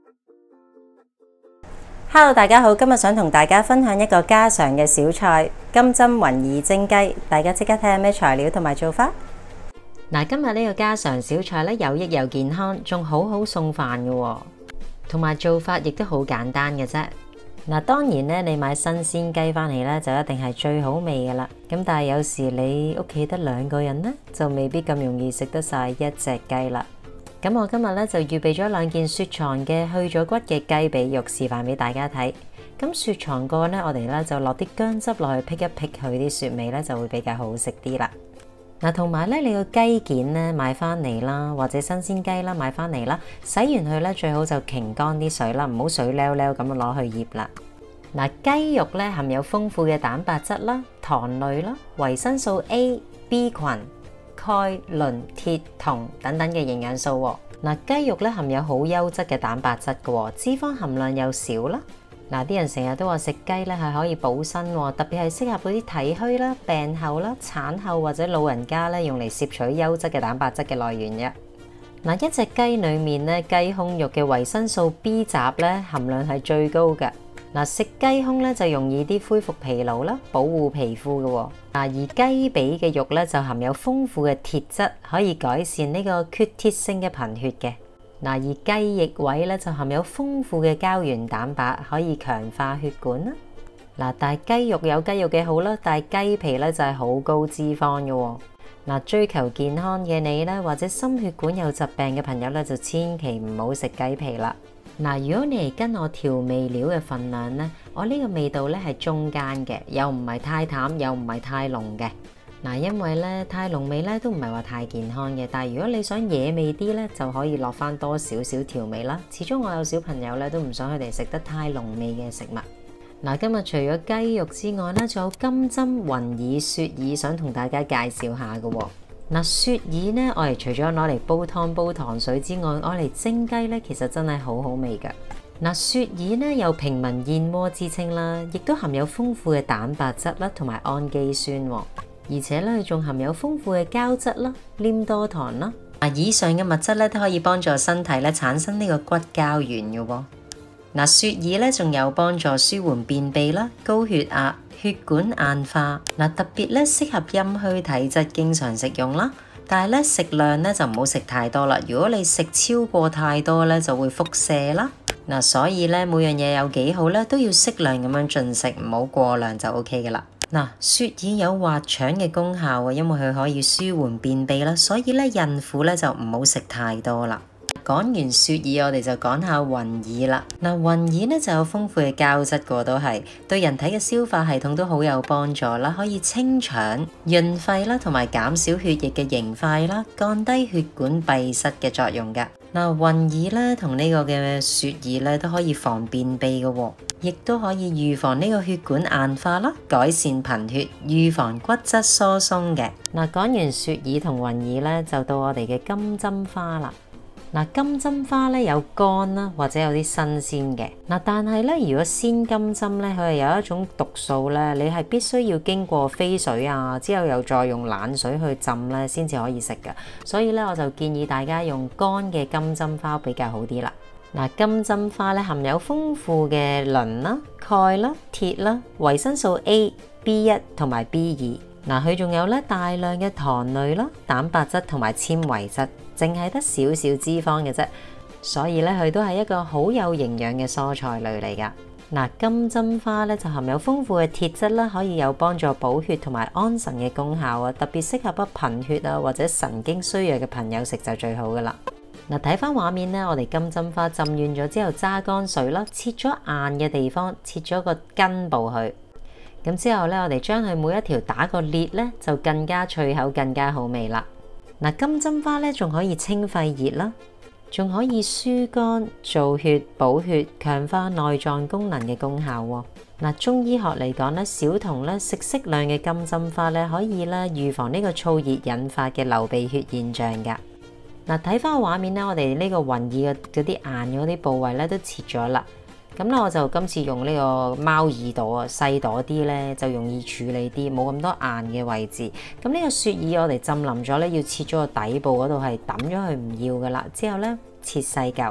Hello， 大家好，今日想同大家分享一個家常嘅小菜——金針雲耳蒸雞。大家即刻睇下咩材料同埋做法。今日呢個家常小菜咧，有益又健康，仲好好送飯嘅喎，同埋做法亦都好簡單嘅啫。當然咧，你買新鮮雞翻嚟咧，就一定係最好味噶啦。咁但係有時你屋企得2個人咧，就未必咁容易食得晒一隻雞啦。咁我今日咧就預備咗2件雪藏嘅去咗骨嘅雞髀肉，示範俾大家睇。咁雪藏過咧，我哋咧就落啲薑汁落去，辟一辟佢啲雪味咧，就會比較好食啲啦。同埋咧，你個雞件咧買翻嚟啦，或者新鮮雞啦買翻嚟啦，洗完佢咧最好就擎乾啲水啦，唔好水溜溜咁攞去醃啦。雞肉咧含有豐富嘅蛋白質啦、糖類啦、維生素 A、B 群、鈣、磷、鐵、銅等等嘅營養素喎。雞肉咧含有好優質嘅蛋白質嘅喎，脂肪含量又少啦。啲人成日都話食雞咧係可以補身喎，特別係適合嗰啲體虛啦、病後啦、產後或者老人家咧用嚟攝取優質嘅蛋白質嘅來源嘅。一隻雞裡面咧雞胸肉嘅維生素 B 集咧含量係最高嘅。食雞胸咧就容易啲恢復疲勞啦，保護皮膚嘅喎。而雞髀嘅肉咧就含有豐富嘅鐵質，可以改善呢個缺鐵性嘅貧血嘅。而雞翼位咧就含有豐富嘅膠原蛋白，可以強化血管啦。但係雞肉有雞肉嘅好啦，但係雞皮咧就係好高脂肪嘅喎。追求健康嘅你咧，或者心血管有疾病嘅朋友咧，就千祈唔好食雞皮啦。如果你係跟我調味料嘅份量咧，我呢個味道咧係中間嘅，又唔係太淡，又唔係太濃嘅。因為咧太濃味咧都唔係話太健康嘅，但係如果你想惹味啲咧，就可以落翻多少少調味啦。始終我有小朋友咧都唔想佢哋食得太濃味嘅食物。今日除咗雞肉之外咧，仲有金針雲耳雪耳想同大家介紹下嘅喎。雪耳咧，我哋除咗攞嚟煲湯煲糖水之外，我嚟蒸雞咧，其實真係好好味㗎。雪耳咧有平民燕窩之稱啦，亦都含有豐富嘅蛋白質啦，同埋氨基酸，而且咧仲含有豐富嘅膠質啦、黏多糖啦。以上嘅物質咧都可以幫助身體咧產生呢個骨膠原嘅喎。雪耳咧仲有幫助舒緩便秘啦、高血壓、血管硬化。特別咧適合陰虛體質經常食用啦。但係咧食量咧就唔好食太多啦。如果你食超過太多咧，就會腹瀉啦。所以咧每樣嘢有幾好咧，都要適量咁樣進食，唔好過量就 OK 嘅啦。雪耳有滑腸嘅功效啊，因為佢可以舒緩便秘啦，所以咧孕婦咧就唔好食太多啦。講完雪耳，我哋就講下雲耳啦。雲耳咧就有豐富嘅膠質嘅，都係對人體嘅消化系統都好有幫助啦，可以清腸、潤肺啦，同埋減少血液嘅凝塊啦，降低血管閉塞嘅作用㗎。雲耳咧同呢個嘅雪耳咧都可以防便秘嘅，亦都可以預防呢個血管硬化啦，改善貧血，預防骨質疏鬆嘅。講完雪耳同雲耳咧，就到我哋嘅金針花啦。金針花咧有乾啦，或者有啲新鮮嘅。但係咧，如果鮮金針咧，佢係有一種毒素咧，你係必須要經過飛水啊，之後又再用冷水去浸咧，先至可以食嘅。所以咧，我就建議大家用乾嘅金針花比較好啲啦。金針花咧含有豐富嘅磷啦、鈣啦、鐵啦、維生素 A、B1 同埋 B2。佢仲有咧大量嘅糖類啦、蛋白質同埋纖維質，淨係得少少脂肪嘅啫，所以咧佢都係一個好有營養嘅蔬菜類嚟噶。金針花咧就含有豐富嘅鐵質啦，可以有幫助補血同埋安神嘅功效啊，特別適合貧血啊或者神經衰弱嘅朋友食就最好噶啦。睇翻畫面咧，我哋金針花浸軟咗之後揸乾水啦，切咗硬嘅地方，切咗個根部去。咁之後咧，我哋將佢每一條打個裂咧，就更加脆口，更加好味啦。金針花咧仲可以清肺熱啦，仲可以疏肝造血、補血、強化內臟功能嘅功效喎。中醫學嚟講咧，小童咧食適量嘅金針花咧，可以咧預防呢個燥熱引發嘅流鼻血現象噶。睇翻個畫面咧，我哋呢個雲耳嘅嗰啲硬嗰啲部位咧都切咗啦。咁咧我就今次用呢個貓耳朵啊，細朵啲咧就容易處理啲，冇咁多硬嘅位置。咁呢個雪耳我哋浸腍咗咧，要切咗個底部嗰度係抌咗佢唔要噶啦。之後咧切細嚿，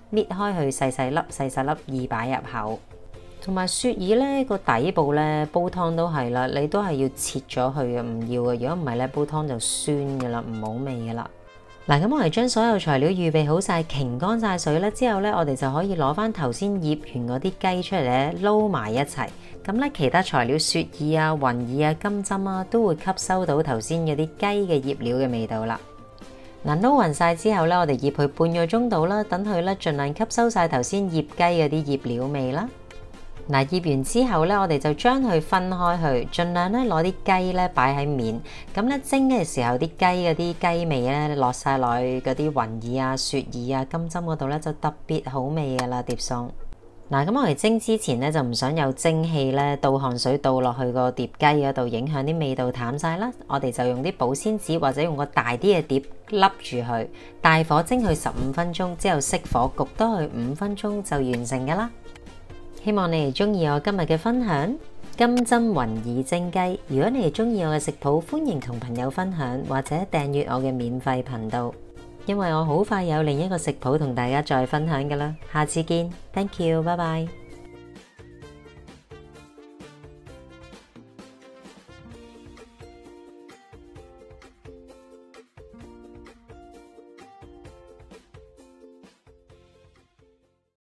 搣開去細細粒易擺入口。同埋雪耳咧個底部咧煲湯都係啦，你都係要切咗佢嘅，唔要嘅。如果唔係咧，煲湯就酸嘅啦，唔好味嘅啦。嗱，咁我哋將所有材料預備好晒，擎乾晒水咧之後咧，我哋就可以攞翻頭先醃完嗰啲雞出嚟咧撈埋一齊。咁咧其他材料雪耳啊、雲耳啊、金針啊都會吸收到頭先嗰啲雞嘅醃料嘅味道啦。嗱，撈勻晒之後咧，我哋醃佢半個鐘度啦，等佢咧盡量吸收晒頭先醃雞嗰啲醃料味啦。嗱，醃完之後咧，我哋就將佢分開去，盡量咧攞啲雞咧擺喺面，咁咧蒸嘅時候啲雞嗰啲雞味咧落晒落去嗰啲雲耳啊、雪耳啊、金針嗰度咧就特別好味噶啦碟餸。嗱，咁我哋蒸之前咧就唔想有蒸氣咧倒汗水倒落去個碟雞嗰度，影響啲味道淡晒啦。我哋就用啲保鮮紙或者用個大啲嘅碟笠住佢，大火蒸佢15分鐘之後熄火焗多佢5分鐘就完成噶啦。希望你哋中意我今日嘅分享，金針雲耳蒸雞。如果你哋中意我嘅食譜，歡迎同朋友分享或者訂閱我嘅免費頻道，因為我好快有另一個食譜同大家再分享㗎喇。下次見 ，Thank you，拜拜。